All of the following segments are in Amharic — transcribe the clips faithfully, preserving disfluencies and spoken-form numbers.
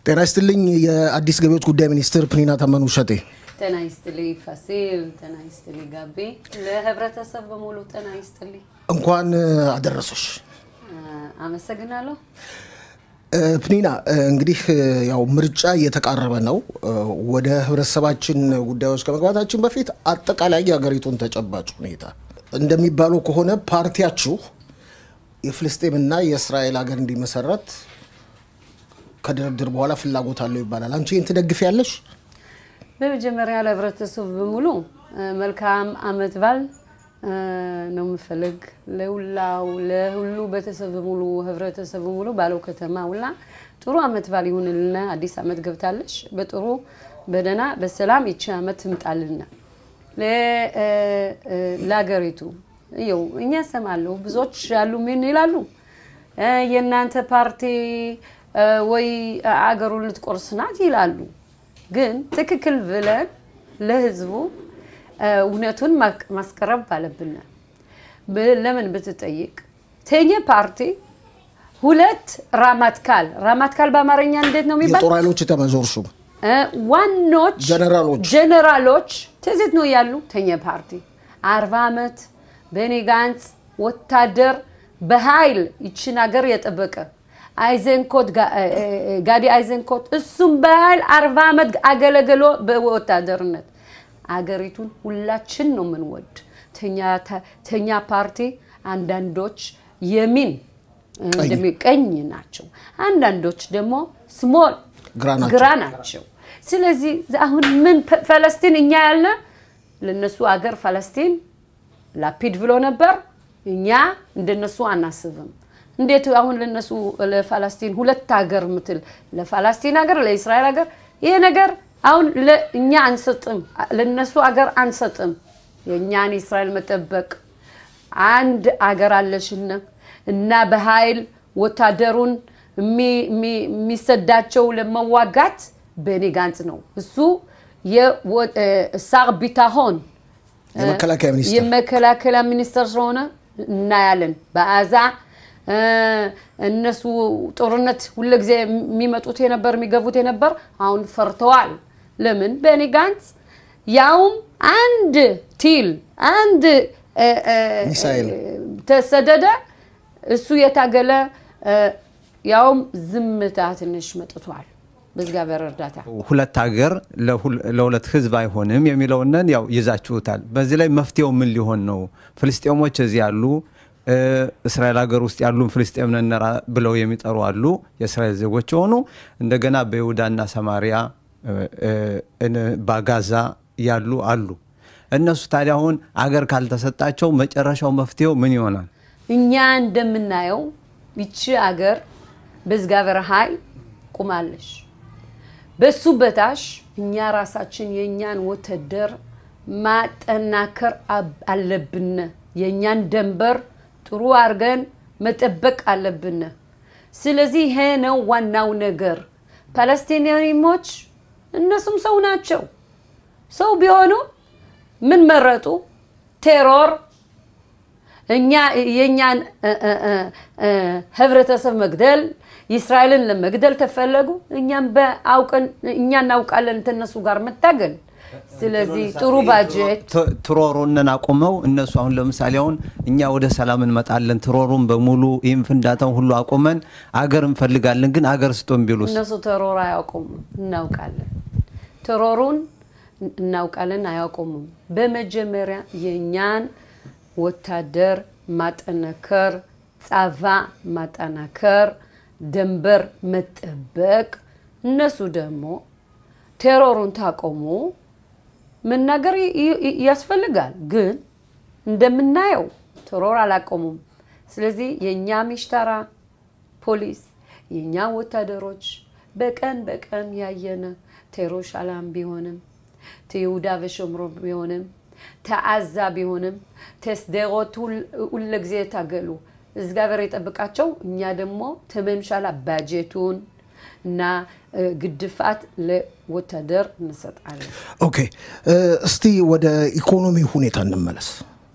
ጤና ይስጥልኝ የአዲስ ገቢዎች ጉዳይ ሚኒስትር ፕኒና ተመኑ ሸቴ ጤና ይስጥልኝ ፋሲል ጤና ይስጥልኝ ጋቢ ለህብረተሰብ በሙሉ ጤና ይስጥልኝ እንኳን አደረሰሽ አመሰግናለሁ ፕኒና እንግዲህ ያው ምርጫ እየተቃረበ ነው ወደ ህብረተሰባችን ጉዳዮች ከመግባታችን በፊት አጠቃላይ የሀገሪቱን ተጨባጭ ሁኔታ እንደሚባለው ከሆነ ፓርቲያችሁ የፍልስጤምና የእስራኤል ሀገር እንዲመሰረት ከድርድር በኋላ ፍላጎት አለው ይባላል አንቺ እንት ደግፊያለሽ በመጀመሪያ ለህብረተሰብ በሙሉ መልካም አመት በዓል ነው ምፈልግ ለሁላው ለሁሉ ቤተሰብ በሙሉ ህብረተሰብ በሙሉ ባለው ከተማ ሁላ ጥሩ አመት በዓል ይሁንልና አዲስ አመት ገብታለሽ በጥሩ በደና በሰላም ይቺ አመት ትምጣልና ለ ላገሪቱ ይው እኛ ሰማለው ብዙዎች ያሉ ምን ይላሉ የናንተ ፓርቲ ወይ አገሩን ልትቆርስናት ይላሉ ግን ትክክል ብለን ለህዝቡ እውነቱን ማስቀረብ ባለብና ለምን ብትጠይቅ ተኛ ፓርቲ ሁለት ራማትካል ራማትካል በአማርኛ እንዴት ነው የሚባል የጦር ኃይሎች ተመዞርሱ ዋኖች ጀነራሎች ጀነራሎች ተዘት ነው ያሉ ተኛ ፓርቲ አርባ አመት በኔ ጋንጽ ወታደር በኃይል ይችን ሀገር የጠበቀ አይዘንኮት ጋዲ አይዘንኮት እሱም በኃይል አርባ አመት አገለገሎ በወታደርነት አገሪቱን ሁላችን ነው ምንወድ ተኛ ተኛ ፓርቲ አንዳንዶች የሚን እንደሚቀኝ ናቸው አንዳንዶች ደግሞ ስሞል ግራናቸው ስለዚህ አሁን ምን ፍልስጤም እኛ ያለ ለነሱ አገር ፍልስጤም ላፒድ ብሎ ነበር እኛ እንደነሱ አናስብም እንዴት አሁን ለነሱ ለፍልስጤም ሁለት ሀገር ምትል ለፍልስጤም ሀገር ለእስራኤል ሀገር ይሄ ነገር አሁን ለኛ አንሰጥም ለነሱ ሀገር አንሰጥም የኛን እስራኤል መጠበቅ አንድ ሀገር አለሽና እና በኃይል ወታደሩን የሚሰዳቸው ለመዋጋት በኔ ጋንጽ ነው እሱ የሳር ቢታሆን የመከላከያ ሚኒስትር የመከላከያ ሚኒስትር ሆነ እና ያለን በአዛ እነሱ ጦርነት ሁሉ ጊዜ የሚመጡት የነበር የሚገቡት የነበር አሁን ፈርተዋል ለምን በኔ ጋንጽ ያውም አንድ ቲል አንድ ሚሳኤል ተሰደደ እሱ የታገለ ያውም ዝምታ ትንሽ መጥቷል በዝጋበር እርዳታ ሁለት ሀገር ለሁለት ህዝብ አይሆንም የሚለውነን ያው ይዛችሁታል በዚህ ላይ መፍትሄው ምን ሊሆን ነው ፍልስጤሞች እዚህ ያሉ እስራኤል ሀገር ውስጥ ያሉ ፍልስጤምና ብለው የሚጠሩ አሉ የእስራኤል ዜጎች ሆኑ እንደገና በይሁዳና ሰማሪያ በጋዛ ያሉ አሉ እነሱ ታዲያ አሁን አገር ካልተሰጣቸው መጨረሻው መፍትሄው ምን ይሆናል እኛ እንደምናየው ይቺ አገር በዝጋበር ኃይል ቁማለሽ በሱ በታሽ እኛ ራሳችን የኛን ወተደር ማጠናከር አለብን የኛን ደንበር ጥሩ አርገን መጠበቅ አለብን ስለዚህ ይሄ ነው ዋናው ነገር ፓለስቲኒያኖች እነሱም ሰው ናቸው ሰው ቢሆኑ ምን መረጡ ቴሮር እኛ የኛን ህብረተሰብ መግደል እስራኤልን ለመግደል ተፈለጉ እኛም በአውቀን እኛን አውቃለን ተነሱ ጋር መታገል ስለዚህ ጥሩ ባጀት ትሮሩንን አቆመው እነሱ አሁን ለምሳሌ አሁን እኛ ወደ ሰላም እንመጣለን ትሮሩን በሙሉ ኢንፍንዳታው ሁሉ አቆመን አገር እንፈልጋለን ግን አገር ስጦም ቢሉስ እነሱ ትሮራ ያቆሙ እናውቃለን ትሮሩን እናውቃለን አያቆሙም በመጀመሪያ የኛን ወታደር ማጠናከር ጻቫ ማጠናከር ደንበር መጠበቅ እነሱ ደግሞ ቴሮሩን ታቆሙ ምን ነገር ያስፈልጋል ግን እንደምናየው ቴሮር አላቆሙም ስለዚህ የኛ ሚሽታራ ፖሊስ የኛ ወታደሮች በቀን በቀን ያየነ ቴሮሻላም ቢሆንም ተይሁዳ ወሸምሮን ቢሆንም ተዓዛ ቢሆንም ተስደሮት ሁሉ ጊዜ ታገሉ እግዚአብሔር ይጠብቃቸው እኛ ደግሞ ተመምሻላ ባጀቱን እና ግድፋት ለወታደር እንሰጣለን ኦኬ እስቲ ወደ ኢኮኖሚ ሁኔታ እንመለስ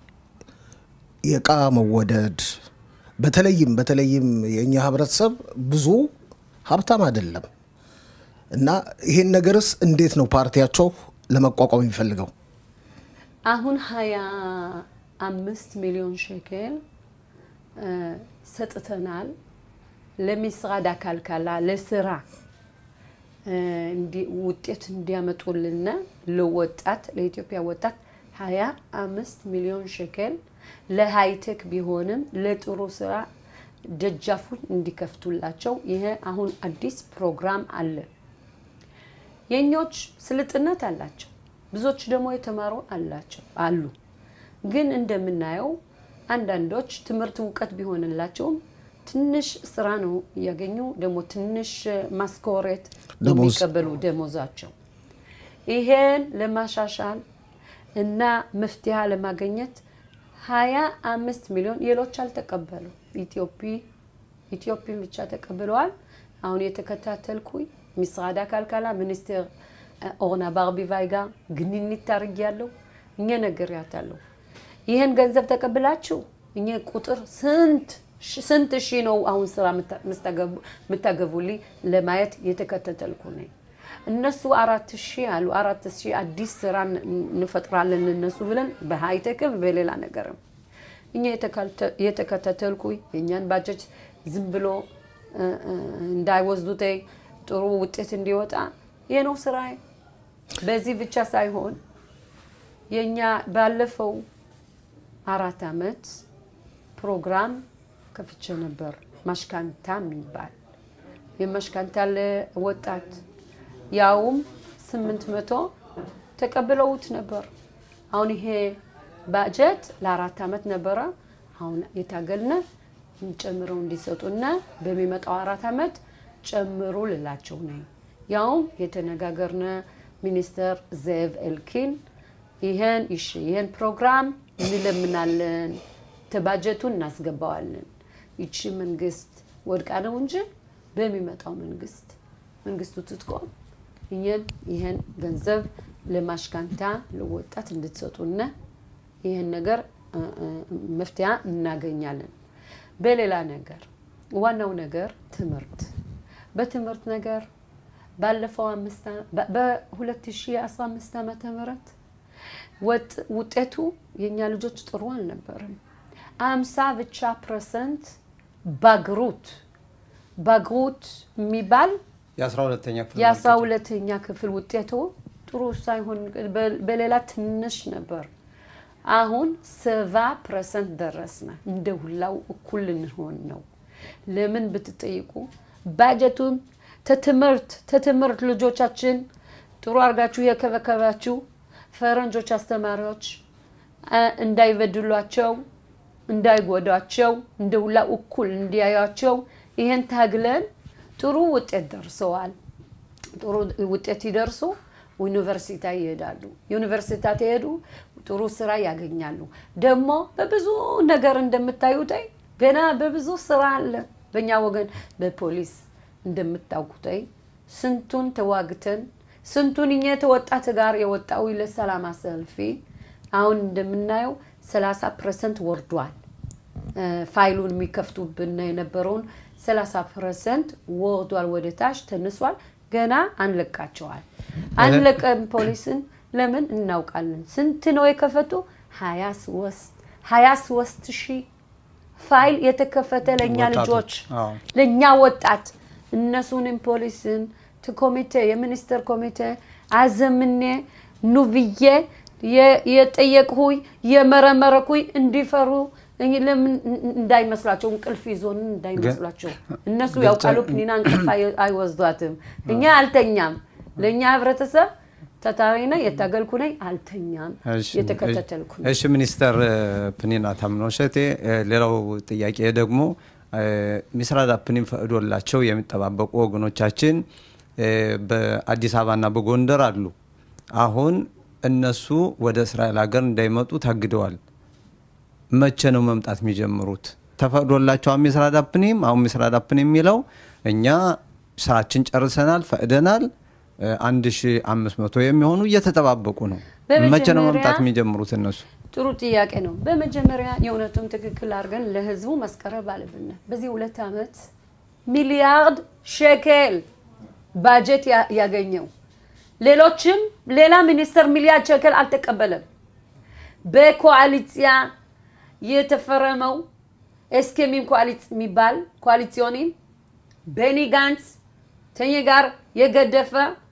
የቃ መወደድ በተለይም በተለይም የኛ ህብረተሰብ ብዙ ሀብታም አይደለም እና ይሄን ነገርስ እንዴት ነው ፓርቲያቸው ለመቋቋም የሚፈልገው? አሁን ሀያ አምስት ሚሊዮን ሸከል ሰጥተናል ለሚስራዳ ካልካላ ለስራ እንዲ ውጤት እንዲያመጡልና ለወጣት ለኢትዮጵያ ወጣት ሀያ አምስት ሚሊዮን ሸከል ለሃይቴክ ቢሆንም ለጥሩ ስራ ደጃፉን እንዲከፍቱላቸው ይሄ አሁን አዲስ ፕሮግራም አለ። የኞች ስልጥነት አላቸው ብዙዎች ደግሞ የተማሩ አላቸው አሉ ግን እንደምናየው አንዳንዶች ትምህርት ዕውቀት ቢሆንላቸው ትንሽ ስራ ነው ያገኙ ደግሞ ትንሽ ማስኮሬት የሚቀበሉ ደሞዛቸው ይሄን ለማሻሻል እና መፍትሄ ለማግኘት ሀያ አምስት ሚሊዮን የሎች አልተቀበሉ ኢትዮጵያ ኢትዮጵያ ብቻ ተቀበለዋል። አሁን የተከታተልኩኝ ሚስራዳ ካልካላ ሚኒስትር ኦርና ባርቢቫይጋ ግንኙነት ታርጊያለሁ እኛ ነገር ያታለው ይሄን ገንዘብ ተቀበላችሁ እኛ ቁጥር ስንት ስንት ሺ ነው አሁን ስራ መስተገቡ መታገቡሊ ለማየት የተከታተልኩ ነኝ። እነሱ አራት ሺህ አሉ አራት ሺህ አዲስ ስራ እንፈጥራለን እነሱ ብለን በሃይቴክ በሌላ ነገርም እኛ የተከታተልኩ እኛን ባጀት ዝም ብሎ እንዳይወስዱት ጥሩ ውጤት እንዲወጣ ይሄ ነው ስራዬ። በዚህ ብቻ ሳይሆን የኛ ባለፈው አራት አመት ፕሮግራም ከፍቼ ነበር ማሽካንታ የሚባል የማሽካንታ ለወጣት ያውም ስምንት መቶ ተቀበለውት ነበር። አሁን ይሄ ባጀት ለአራት አመት ነበር አሁን የታገልነ እንጨምረው እንዲሰጡና በሚመጣው አራት አመት ጨምሩ ልላቸው ነው። ያውም የተነጋገርነ ሚኒስተር ዘቭ ኤልኪን ይሄን እሺ ይሄን ፕሮግራም እንለምናለን ተባጀቱን እናስገባዋለን እቺ መንግስት ወድቃ ነው እንጂ በሚመጣው መንግስት መንግስቱ ትጥቆም ይሄን ይሄን ገንዘብ ለማሽካንታ ለወጣት እንድትሰጡና ይሄን ነገር መፍትያ እናገኛለን። በሌላ ነገር ዋናው ነገር ትምህርት በትምህርት ነገር ባለፈው አምስት በ2015 ዓመተ ምህረት ወጥ ውጤቱ የኛ ልጆች ጥሩ አልነበረም። አምሳ ብቻ ፐርሰንት ባግሩት ባግሩት የሚባል የ12ኛ ክፍል የ12ኛ ክፍል ውጤቱ ጥሩ ሳይሆን በሌላ ትንሽ ነበር። አሁን ሰባ ፐርሰንት ደረስና እንደሁላው እኩል እንሆን ነው። ለምን ብትጠይቁ ባጀቱን ተትምህርት ተትምህርት ልጆቻችን ጥሩ አርጋችሁ የከበከባችሁ ፈረንጆች አስተማሪዎች እንዳይበድሏቸው እንዳይጎዳቸው እንደሁላው እኩል እንዲያያቸው ይሄን ታግለን ጥሩ ውጤት ደርሰዋል። ጥሩ ውጤት ይደርሱ ዩኒቨርሲቲ ይሄዳሉ። ዩኒቨርሲቲ ተሄዱ ጥሩ ስራ ያገኛሉ። ደግሞ በብዙ ነገር እንደምታዩት ገና በብዙ ስራ አለ በእኛ ወገን በፖሊስ እንደምታውቁት ስንቱን ተዋግተን ስንቱን እኛ ተወጣት ጋር የወጣው ለሰላም ሰልፊ አሁን እንደምናየው ሰላሳ ፐርሰንት ወርዷል። ፋይሉን የሚከፍቱብን የነበረውን ሰላሳ ፐርሰንት ወርዷል ወደታች ተነስቷል። ገና አንለቃቸዋል አንለቀም ፖሊስን ለምን እናውቃለን። ስንት ነው የከፈቱ ሀያ ሶስት ሺህ ፋይል የተከፈተ ለኛ ልጆች ለኛ ወጣት እነሱንም ፖሊስን ተኮሚቴ የሚኒስተር ኮሚቴ አዘምኔ ኑብዬ የጠየቅሁይ የመረመረኩይ እንዲፈሩ ለምን እንዳይመስላቸው እንቅልፍ ይዞን እንዳይመስላቸው እነሱ ያውቃሉ ፕኒና እንቅልፍ አይወስዷትም። እኛ አልተኛም ለኛ ህብረተሰብ ተታሪና የታገልኩ ነኝ አልተኛም የተከታተልኩ። እሺ ሚኒስተር ፕኒና ታምኖሸቴ ሌላው ጥያቄ ደግሞ ሚስራዳ ፕኒን ፈቅዶላቸው የሚጠባበቁ ወገኖቻችን በአዲስ አበባና በጎንደር አሉ። አሁን እነሱ ወደ እስራኤል ሀገር እንዳይመጡ ታግደዋል። መቼ ነው መምጣት የሚጀምሩት? ተፈቅዶላቸው ሚስራዳ ፕኒም አሁን ሚስራዳ ፕኒም የሚለው እኛ ስራችን ጨርሰናል ፈቅደናል አንድ ሺህ አምስት መቶ የሚሆኑ እየተጠባበቁ ነው። መቼ ነው መምጣት የሚጀምሩት እነሱ? ጥሩ ጥያቄ ነው። በመጀመሪያ የእውነቱን ትክክል አድርገን ለህዝቡ መስከረብ አለብን። በዚህ ሁለት አመት ሚሊያርድ ሸከል ባጀት ያገኘው ሌሎችም ሌላ ሚኒስተር ሚሊያርድ ሸከል አልተቀበለም በኮአሊሲያ የተፈረመው እስከሚም ኮአሊሲያ የሚባል ኮአሊሲዮኒን ቤኒ ጋንስ ተኛ ጋር የገደፈ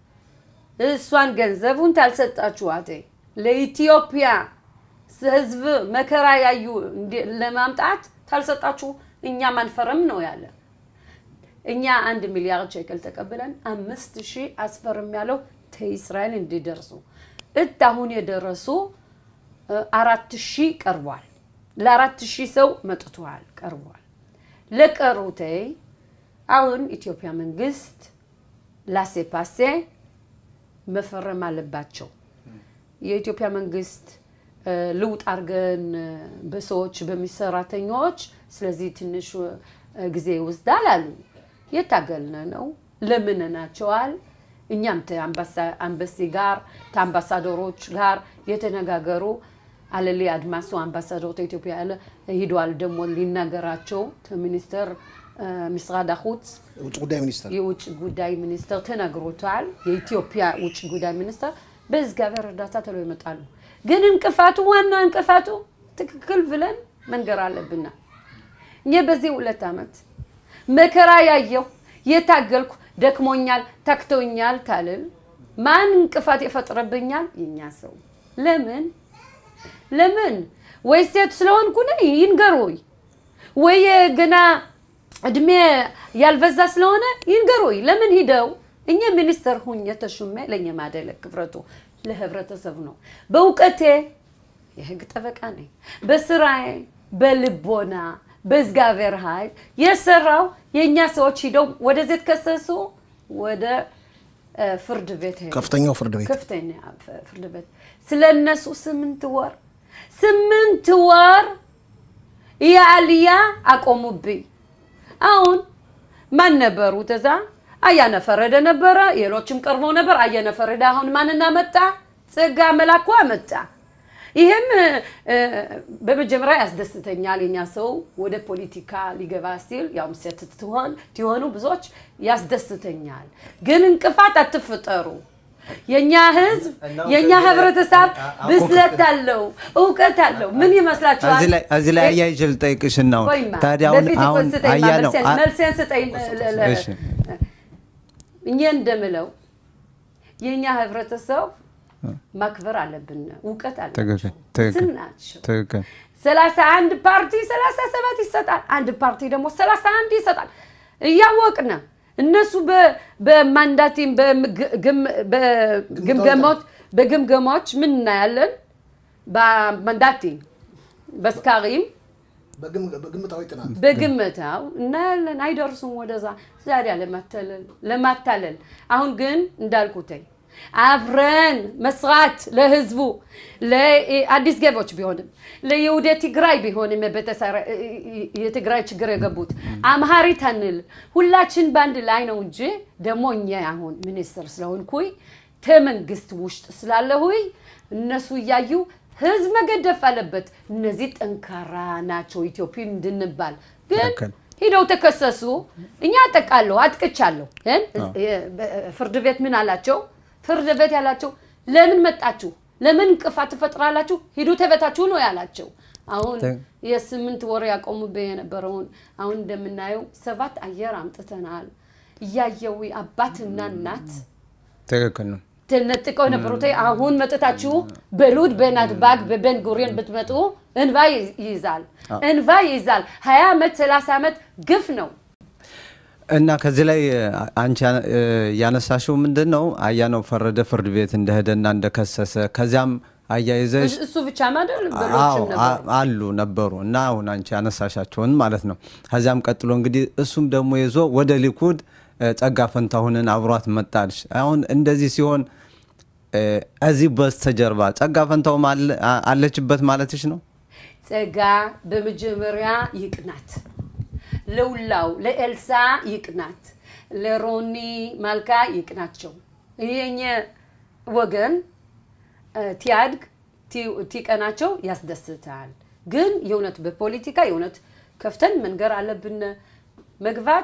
እሷን ገንዘቡን ታልሰጣችኋት ለኢትዮጵያ ህዝብ መከራ ያዩ ለማምጣት ታልሰጣችሁ እኛ ማንፈረም ነው ያለ እኛ አንድ ሚሊያርድ ሸከል ተቀበለን አምስት ሺህ አስፈርም ያለው ተእስራኤል እንዲደርሱ እታሁን የደረሱ አራት ሺህ ቀርቧል ለአራት ሺህ ሰው መጥቷል ቀርቧል ለቀሩት አሁን ኢትዮጵያ መንግስት ላሴፓሴ መፈረም አለባቸው የኢትዮጵያ መንግስት ለውጥ አርገን በሰዎች በሚሰራተኞች ስለዚህ ትንሽ ጊዜ ይወስዳል አሉ የታገልነ ነው ለምንናቸዋል እኛም አምባሲ ጋር አምባሳደሮች ጋር የተነጋገሩ አለሊ አድማሱ አምባሳደር ኢትዮጵያ ያለ ሄዷል ደሞ ሊናገራቸው ሚኒስተር ምስራድ አኹት ውጭ ጉዳይ ሚኒስተር የውጭ ጉዳይ ሚኒስተር ተናግሮታል የኢትዮጵያ ውጭ ጉዳይ ሚኒስተር በዝጋበር እርዳታ ተለው ይመጣሉ ግን እንቅፋቱ ዋና እንቅፋቱ ትክክል ብለን መንገር አለብና እኛ በዚህ ሁለት አመት መከራ ያየው የታገልኩ ደክሞኛል ታክቶኛል ታልል ማን እንቅፋት ይፈጥረብኛል የኛ ሰው ለምን ለምን ወይስ ሴት ስለሆንኩ ነው ይንገሩኝ ወይ ገና እድሜ ያልበዛ ስለሆነ ይንገሩኝ ለምን ሄደው እኛ ሚኒስተር ሁኝ የተሹመ ለኛ ማደለ ክብረቱ ለህብረተሰብ ነው በውቀቴ የህግ ጠበቃ ነኝ በስራዬ በልቦና በዝጋቨር ኃይል የሰራው የኛ ሰዎች ሄደው ወደ ዘት ከሰሱ ወደ ፍርድ ቤት ከፍተኛው ፍርድ ቤት ከፍተኛ ፍርድ ቤት ስለነሱ ስምንት ወር ስምንት ወር ያልያ አቆሙብኝ አሁን ማን ነበሩ ተዛ አያነ ፈረደ ነበር የሎችም ቀርበው ነበር አያነ ፈረደ አሁን ማንና መጣ ጽጋ መላኩ አመጣ ይሄም በመጀመሪያ ያስደስተኛል የኛ ሰው ወደ ፖለቲካ ሊገባ ሲል ያው ሰትትሆን ትሆኑ ብዙዎች ያስደስተኛል ግን እንቅፋት አትፈጠሩ የኛ ህዝብ የኛ ህብረተሰብ ብስለት አለው ዕውቀት አለው ምን ይመስላችኋል እዚህ ላይ እዚህ ላይ አያይጀል ጠይቅሽናው ታዲያ አሁን አሁን አያ ነው መልሰን ስጠኝ እኛ እንደምለው የኛ ህብረተሰብ ማክበር አለብን ዕውቀት አለብን ስናቸው ትክክል ሰላሳ አንድ ፓርቲ ሰላሳ ሰባት ይሰጣል አንድ ፓርቲ ደግሞ ሰላሳ አንድ ይሰጣል እያወቅና እነሱ በማንዳቲም በግምገሞች በግምገሞች ምን እናያለን በማንዳቲ በስካሪም በግምታው ጥናት በግምታው እናያለን አይደርሱም ወደዛ ዛሬ ለማታለል ለማታለል አሁን ግን እንዳልኩተይ አፍረን መስራት ለህዝቡ ለአዲስ ገቦች ቢሆንም ለይሁዳ ትግራይ ቢሆንም በተሰራ የትግራይ ችግር የገቡት አምሃሪት አንል ሁላችን ባንድ ላይ ነው እንጂ ደሞኛ አሁን ሚኒስተር ስለሆንኩኝ ተመንግስት ውስጥ ስላለሁኝ እነሱ ያዩ ህዝብ መገደፍ አለበት እነዚህ ጠንካራ ናቸው ኢትዮጵያ እንድንባል ግን ሄደው ተከሰሱ እኛ ተቃለው አጥቅቻለሁ ፍርድ ቤት ምን አላቸው ፍርድ ቤት ያላቸው ለምን መጣችሁ ለምን ቅፋት ተፈጥራላችሁ ሄዱ ተበታችሁ ነው ያላቸው አሁን የስምንት ወር ያቆሙበት የነበረውን አሁን እንደምናየው ሰባት አየር አምጥተናል ያየው አባትና እናት ትክክል ነው ተነጥቀው ነበሩት አሁን መጥታችሁ በሉድ በናት ባግ በበን ጉሪን ብትመጡ እንቫ ይዛል እንቫ ይዛል ሃያ አመት ሰላሳ አመት ግፍ ነው እና ከዚህ ላይ አንቺ ያነሳሽው ምንድነው አያነው ፈረደ ፍርድ ቤት እንደሄደና እንደከሰሰ ከዛም አያይዘሽ እሱ ብቻ ማደል በሮችም ነበር አሉ ነበሩ እና አሁን አንቺ ያነሳሻቸውን ማለት ነው ከዛም ቀጥሎ እንግዲህ እሱም ደግሞ ይዞ ወደ ሊኩድ ጸጋ ፈንታሁንን አብሯት መጣልሽ አሁን እንደዚህ ሲሆን እዚህ በስተጀርባ ጸጋ ፈንታው አለችበት ማለትሽ ነው ጸጋ በመጀመሪያ ይቅናት ለውላው ለኤልሳ ይቅናት ለሮኒ ማልካ ይቅናቸው ይሄኛ ወገን ቲያድግ ቲቀናቸው ያስደስታል ግን የውነት በፖለቲካ የውነት ከፍተን መንገር አለብን መግባት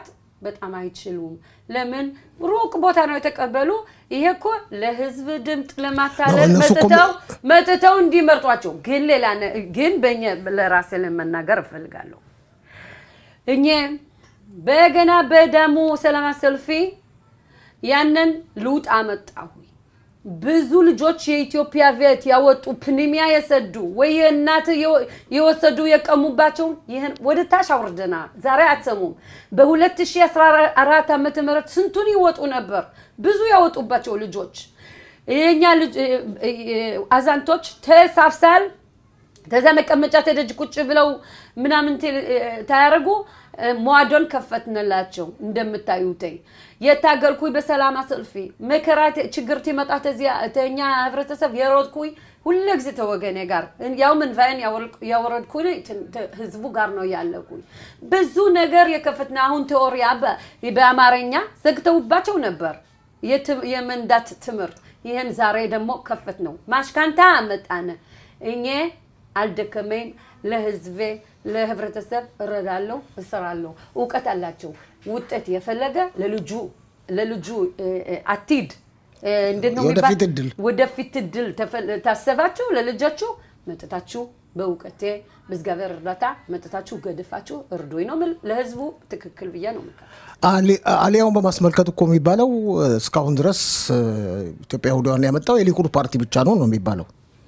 በጣም አይችሉም ለምን ሩቅ ቦታ ነው የተቀበሉ ይሄ እኮ ለህዝብ ድምጥ ለማታለል መጥተው መጥተው እንዲመርጧቸው ግን ሌላ ግን በእኛ ለራሴ ለመናገር እፈልጋለሁ እኛ በገና በደሙ ሰላም ሰልፊ ያንን ሉጥ አመጣሁ ብዙ ልጆች የኢትዮጵያ vet ያወጡ ፕኒሚያ የሰዱ ወይ እናት የወሰዱ የቀሙባቸው ይሄን ወደ ታሽ አውርደና ዛሬ አትሰሙም በ2014 ዓመተ ምህረት ስንቱን ይወጡ ነበር ብዙ ያወጡባቸው ልጆች የኛ ልጅ አዛንቶች ተሳፍሳል ተዛ መቀመጫ ተደጅ ቁጭ ብለው ምናምን ታያረጉ ሟዶን ከፈትነላቸው እንደምታዩተይ የታገልኩኝ በሰላም አሰልፊ መከራት ችግርት ይመጣት እዚያ ተኛ ህብረተሰብ የሮድኩኝ ሁሉ ግዜ ተወገኔ ጋር ያው ምን ቫይን ያወረድኩኝ ህዝቡ ጋር ነው ያለኩኝ ብዙ ነገር የከፈትና አሁን ቴዎሪያ በአማርኛ ዘግተውባቸው ነበር የመንዳት ትምርት ይሄን ዛሬ ደግሞ ከፈት ነው ማሽካንታ አመጣነ እኛ አልደከመኝ ለህዝቤ ለህብረተሰብ እረዳለሁ እሰራለሁ ዕውቀት አላቸው ውጤት የፈለገ ለልጁ ለልጁ አቲድ እንደነው ወደፊት ድል ወደፊት ድል ታሰባችሁ ለልጃችሁ መጥታችሁ በዕውቀቴ በዝጋበር እርዳታ መጥታችሁ ገድፋችሁ እርዶይ ነው ለህዝቡ ትክክል ብያ ነው አሊ አሊያውን በማስመልከት እኮ የሚባለው እስካሁን ድረስ ኢትዮጵያ ሁሉን ያመጣው የሊኩድ ፓርቲ ብቻ ነው ነው የሚባለው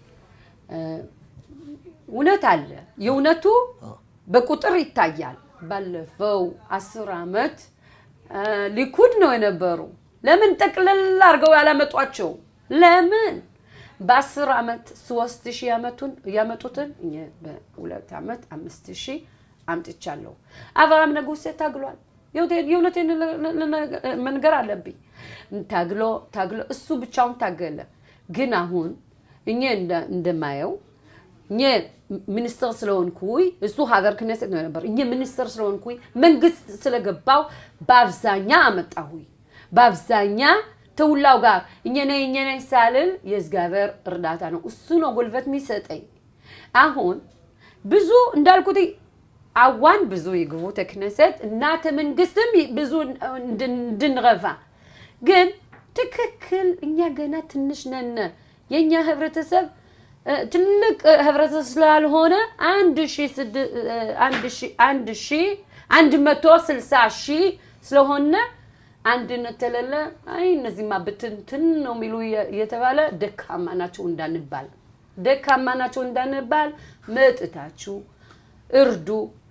እውነት አለ የእውነቱ በቁጥር ይታያል ባለፈው አስር አመት ሊኩድ ነው የነበሩ ለምን ተቅለል አርገው ያላመጧቸው ለምን በ10 አመት ሶስት ሺህ አመቱን ያመጡትን በሁለት አመት አምስት ሺህ አምጥቻለሁ አብርሃም ንጉሴ ታግሏል የእውነቴን መንገር አለብኝ ታግሎ ታግሎ እሱ ብቻውን ታገለ ግን አሁን እኛ እንደማየው እኛ ሚኒስተር ስለሆንኩኝ እሱ ሀገር ክነሰት ነው ነበር እኛ ሚኒስተር ስለሆንኩኝ መንግስት ስለገባው ባብዛኛ አመጣሁኝ ባብዛኛ ተውላው ጋር እኛ ነኝ እኛ ነኝ ሳልል የዝጋበር እርዳታ ነው እሱ ነው ጉልበት የሚሰጠኝ አሁን ብዙ እንዳልኩት አዋን ብዙ ይግቡ ተክነሰት እናተ መንግስትም ብዙ እንድንረፋ ግን ትክክል እኛ ገና ትንሽ ነን የኛ ህብረተሰብ ትልቅ ህብረተሰብ ስላልሆነ አንድ ሺህ አንድ ሺህ አንድ መቶ ስልሳ ሺህ ስለሆነ አንድነት ተለለ አይ እነዚህማ በትንትን ነው ሚሉ የተባለ ደካማ ናቸው እንዳንባል ደካማ ናቸው እንዳንባል መጥታችሁ እርዱ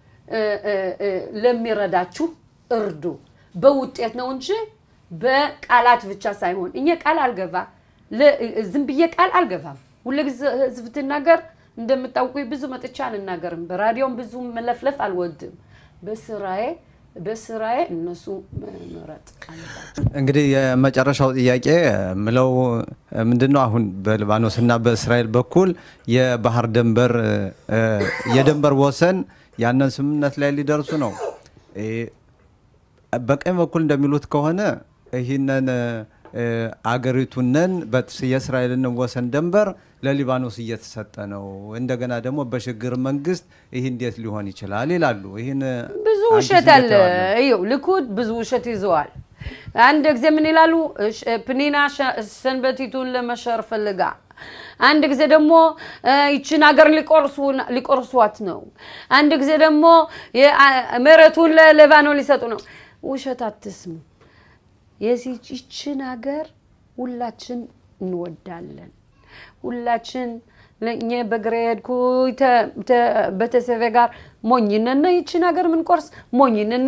ለሚረዳችሁ እርዱ በውጤት ነው እንጂ በቃላት ብቻ ሳይሆን እኛ ቃል አልገባ ዝም ብዬ ቃል አልገባም ሁሉጊዜ ህዝብ ተናገር እንደምታውቁኝ ብዙ መጥቻ አልናገርም በራዲዮም ብዙ መለፍለፍ አልወድም በስራዬ በስራዬ እነሱ መረጥ አለባቸው እንግዲህ የመጨረሻው ጥያቄ ምለው ምንድነው አሁን በሊባኖስና በእስራኤል በኩል የባህር ድንበር የድንበር ወሰን ያንን ስምምነት ላይ ሊደርሱ ነው በቀኝ በኩል እንደሚሉት ከሆነ ይሄንን አገሪቱነን በእስራኤልን ወሰን ድንበር ለሊባኖስ እየተሰጠ ነው እንደገና ደግሞ በሽግግር መንግስት ይሄ እንዴት ሊሆን ይችላል ይላሉ ይሄን ብዙ ውሸት አለ ይው ልኩድ ብዙ ውሸት ይዘዋል አንድ ጊዜ ምን ይላሉ ፕኒና ሰንበቲቱን ለመሸር ፈልጋ አንድ ጊዜ ደግሞ ይችን ሀገር ሊቆርሱ ሊቆርሷት ነው አንድ ጊዜ ደግሞ የመሬቱን ለሊባኖስ ሊሰጡ ነው ውሸት አትስሙ የዚህችን ሀገር ሁላችን እንወዳለን ሁላችን ለኛ በግሬድኩ በተሰበ ጋር ሞኝነና ይችን ሀገር ምን ቆርስ ሞኝነና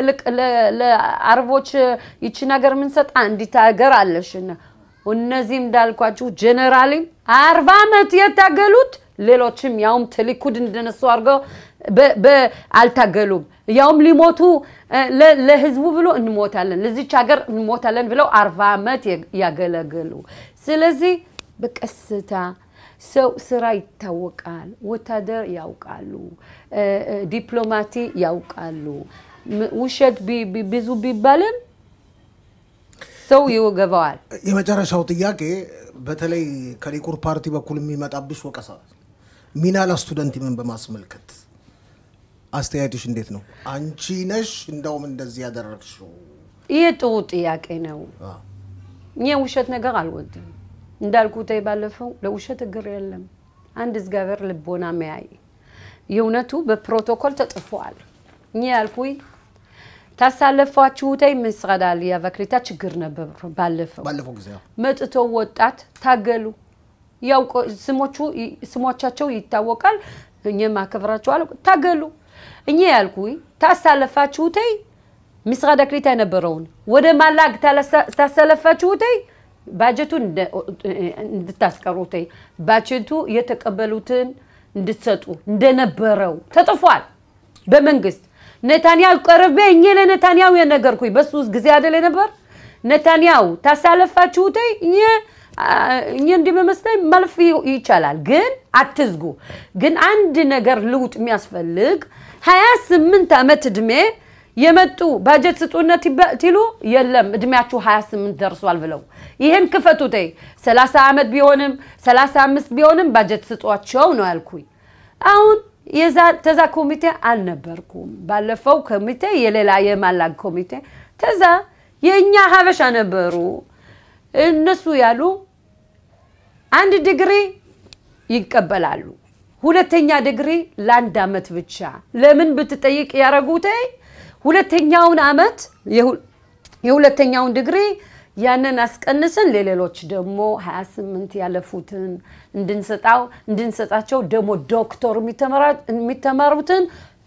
ለአረቦች ይችን ሀገር ምን ሰጣ አንዲት ሀገር አለሽና እነዚህም እንዳልኳችሁ ጀነራሊ አርባ አመት የታገሉት ሌሎችም ያውም ተሊኩድ እንደነሱ አርገው በአልታገሉም ያውም ሊሞቱ ለህዝቡ ብሎ እንሞታለን ለዚች ሀገር እንሞታለን ብለው አርባ አመት ያገለገሉ ስለዚህ በቀስታ ሰው ስራ ይታወቃል ወታደር ያውቃሉ ዲፕሎማቲ ያውቃሉ ውሸት ብዙ ቢባልም ሰው ይወገባዋል የመጨረሻው ጥያቄ በተለይ ከሊኩድ ፓርቲ በኩል የሚመጣብሽ ወቀሳ ሚናላ ስቱደንት ምን በማስመልከት አስተያየትሽ እንዴት ነው? አንቺ ነሽ እንደውም እንደዚህ ያደረግሽው? ይሄ ጥሩ ጥያቄ ነው። እኔ ውሸት ነገር አልወድም። እንዳልኩት ባለፈው ለውሸት እግር የለም። አንድ እግዚአብሔር ልቦና ማያይ የእውነቱ በፕሮቶኮል ተጽፏል። እኔ ያልኩኝ ታሳለፋችሁት መስራዳል ያቫክሪታ ችግር ነበር ባለፈው ባለፈው ጊዜ መጥተው ወጣት ታገሉ። ያው ስሞቹ ስሞቻቸው ይታወቃል። እኛም አከብራቸዋል ታገሉ። እኛ ያልኩኝ ታሳለፋችሁት መስራዳክሪታ ነበረውን ወደ ማላግ ታሳለፋችሁት ባጀቱን እንድታስቀሩት ባጀቱ የተቀበሉትን እንድትሰጡ እንደነበረው ተጥፏል በመንግስት ነታንያው ቀርቤ እኛ ለነታንያው የነገርኩኝ በሱስ ጊዜ አይደለ ነበር ነታንያው ታሳለፋችሁት እኛ እኛ እንደመመስለኝ ማለፍ ይቻላል ግን አትዝጉ ግን አንድ ነገር ልውጥ የሚያስፈልግ ሃያ ስምንት አመት እድሜ የመጡ ባጀት ስጡነት ይሉ የለም እድሜያችሁ ሃያ ስምንት ደርሷል ብለው ይሄን ክፈቱት ሰላሳ አመት ቢሆንም ሰላሳ አምስት ቢሆንም ባጀት ስጧቸው ነው ያልኩኝ አሁን የዛ ተዛ ኮሚቴ አልነበርኩም ባለፈው ኮሚቴ የሌላ የማላግ ኮሚቴ ተዛ የኛ ሀበሻ ነበሩ እነሱ ያሉ አንድ ዲግሪ ይቀበላሉ ሁለተኛ ዲግሪ ለአንድ አመት ብቻ ለምን ብትጠይቅ ያረጉት ሁለተኛውን አመት የሁለተኛውን ዲግሪ ያንን አስቀንሰን ለሌሎች ደሞ ሃያ ስምንት ያለፉትን እንድንሰጣው እንድንሰጣቸው ደሞ ዶክተር የሚተማሩትን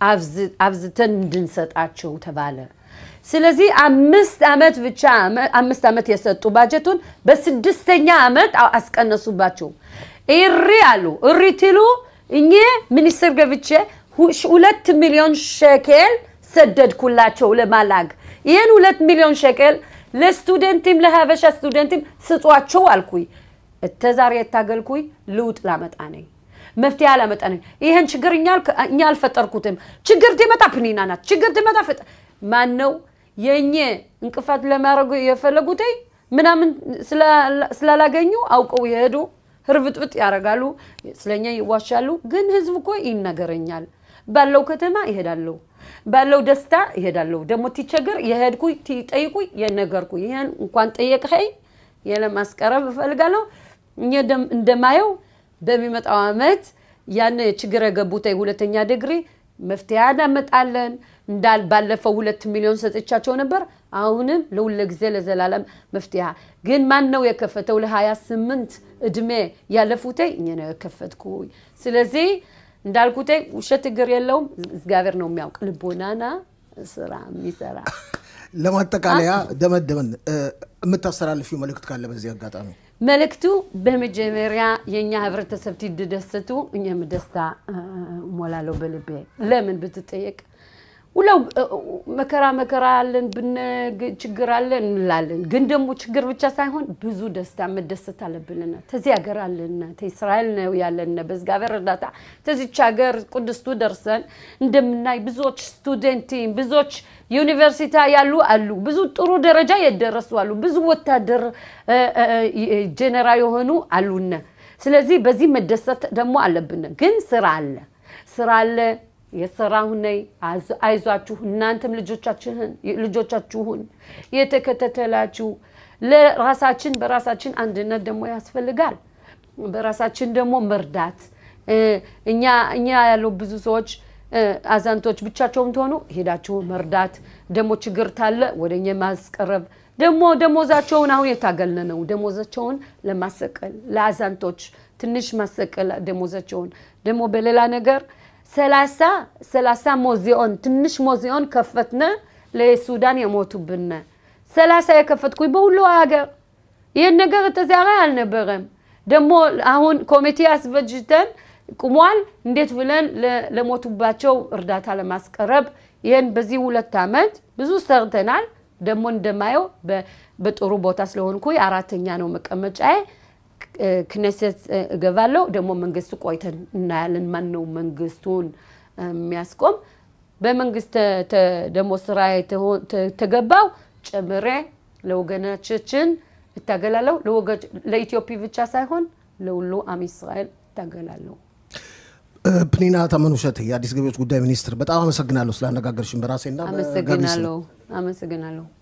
አብዝተን እንድንሰጣቸው ተባለ ስለዚህ አምስት አመት ብቻ አምስት አመት የሰጡ ባጀቱን በስድስተኛ አመት አስቀነሱባቸው እሪ አሉ እሪ ትሉ እኛ ሚኒስትር ገብቼ ሁለት ሚሊዮን ሸከል ሰደድኩላቸው ለማላግ ይሄን ሁለት ሚሊዮን ሸከል ለስቱደንቲም ለሀበሻ ስቱደንቲም ስጧቸው አልኩኝ እተዛሬ ታገልኩኝ ልውጥ ላመጣ ነኝ መፍትያ ላመጣ ነኝ ይሄን ችግርኛል እኛ አልፈጠርኩትም ችግር ትመጣ ፕኒና ናት ችግር ትመጣ ፈጥ ማን ነው የኛ እንቅፋት ለማረጉ የፈለጉት ምናምን ስላላገኙ አውቀው ይሄዱ ህርብጥብጥ ያረጋሉ ስለኛ ይዋሻሉ ግን ህዝብ እኮ ይነገረኛል ባለው ከተማ ይሄዳሉ ባለው ደስታ ይሄዳሉ ደሞ ትቸገር የሄድኩኝ ትጠይቁኝ የነገርኩኝ ይሄን እንኳን ጠየቀኝ የለማስቀረብ ፈልጋለሁ እኛ እንደማየው በሚመጣው አመት ያን ችግር የገቡት ሁለተኛ ዲግሪ መፍትያ አመጣለን እንዳል ባለፈው ሁለት ሚሊዮን ሰጥቻቸው ነበር አሁንም ለሁሉ ጊዜ ለዘላለም መፍትያ ግን ማን ነው የከፈተው ለ28 እድሜ ያለፉት እኛ ነው የከፈትኩኝ ስለዚህ እንዳልኩት ውሸት ግር የለውም እግዚአብሔር ነው የሚያውቅ ልቦናና ስራ የሚሰራ ለማጠቃለያ ደመደመን የምታስተላልፊው መልእክት ካለ በዚህ አጋጣሚ መልእክቱ በመጀመሪያ የኛ ህብረተሰብ ትደሰቱ እኛም ደስታ ሞላለው በልቤ ለምን ብትጠየቅ ወለው መከራ መከራ አለን ብነ ችግር አለን እንላለን ግን ደሞ ችግር ብቻ ሳይሆን ብዙ ደስታ መደሰት አለብንና ተዚህ ሀገር አለና ተእስራኤል ነው ያለና በእግዚአብሔር እርዳታ ተዚህ ሀገር ቅዱስቱ ደርሰን እንደምናይ ብዙዎች ስቱደንት ብዙዎች ዩኒቨርሲቲ ያሉ አሉ ብዙ ጥሩ ደረጃ የደረሱ አሉ ብዙ ወታደር ጄኔራል የሆኑ አሉና ስለዚህ በዚህ መደሰት ደሞ አለብን ግን ስራ አለ ስራ አለ የሰራው ነይ አይዟችሁ እናንተም ልጆቻችሁን ልጆቻችሁን የተከተተላችሁ ለራሳችን በራሳችን አንድነት ደሞ ያስፈልጋል በራሳችን ደሞ መርዳት እኛ እኛ ያለው ብዙ ሰዎች አዛንቶች ብቻቸውን ተሆኑ ሄዳችሁ መርዳት ደሞ ችግር ታለ ወደኛ ማስቀረብ ደሞ ደሞዛቸውን አሁን የታገልነው ደሞዛቸውን ለማሰቀል ለአዛንቶች ትንሽ ማሰቀል ደሞዛቸውን ደሞ በሌላ ነገር ሰላሳ ሰላሳ ሙዚየም ትንሽ ሙዚየም ከፈትነ ለሱዳን የሞቱብነ ሰላሳ የከፈትኩኝ በሁሉ ሀገር ይሄን ነገር ተዛራ አልነበረም ደሞ አሁን ኮሚቴ አስበጅተን ቁሟል እንዴት ብለን ለሞቱባቸው እርዳታ ለማስቀረብ ይሄን በዚህ ሁለት አመት ብዙ ሰርተናል ደሞ እንደማየው በጥሩ ቦታ ስለሆንኩኝ አራተኛ ነው መቀመጫዬ ክነሰት ገባለው ደሞ መንግስት ቆይተን እናያለን ማን ነው መንግስቱን የሚያስቆም በመንግስት ደሞ ስራዬ ተገባው ጨምሬ ለወገናችን እታገላለሁ ለኢትዮጵያ ብቻ ሳይሆን ለሁሉ አም እስራኤል እታገላለሁ ፕኒና ተመኑሸት የአዲስ ገቢዎች ጉዳይ ሚኒስትር በጣም አመሰግናለሁ ስላነጋገርሽን በራሴና አመሰግናለሁ አመሰግናለሁ